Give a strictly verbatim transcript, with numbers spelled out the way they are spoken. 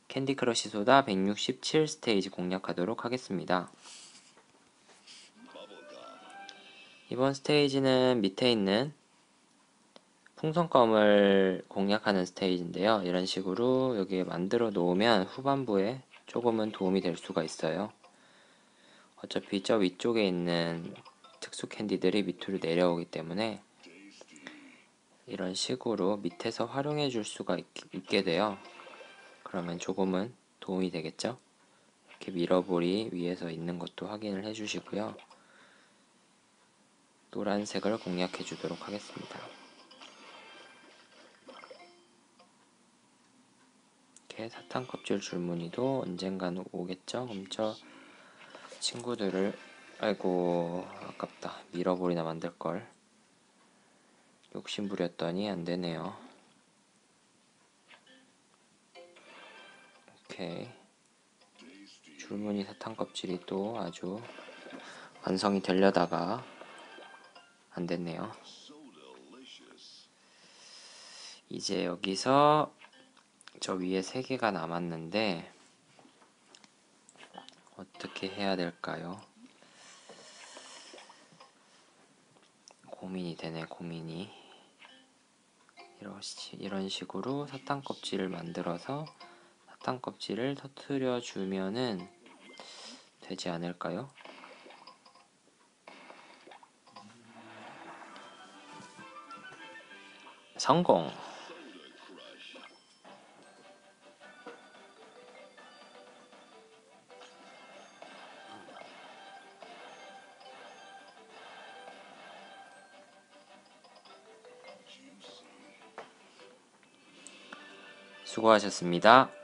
캔디 크러쉬 소다 백육십칠 스테이지 공략하도록 하겠습니다. 이번 스테이지는 밑에 있는 풍선껌을 공략하는 스테이지인데요. 이런 식으로 여기에 만들어 놓으면 후반부에 조금은 도움이 될 수가 있어요. 어차피 저 위쪽에 있는 특수 캔디들이 밑으로 내려오기 때문에 이런 식으로 밑에서 활용해 줄 수가 있, 있게 돼요. 그러면 조금은 도움이 되겠죠? 이렇게 미러볼이 위에서 있는 것도 확인을 해 주시고요. 노란색을 공략해 주도록 하겠습니다. 이렇게 사탕 껍질 줄무늬도 언젠가는 오겠죠? 그럼 저 친구들을 아이고 아깝다. 미러볼이나 만들걸. 욕심 부렸더니 안되네요. 오케이. 줄무늬 사탕 껍질이 또 아주 완성이 되려다가 안됐네요. 이제 여기서 저 위에 세 개가 남았는데 어떻게 해야 될까요? 고민이 되네, 고민이. 이런 식으로 사탕 껍질을 만들어서 사탕 껍질을 터트려 주면은 되지 않을까요? 성공! 수고하셨습니다.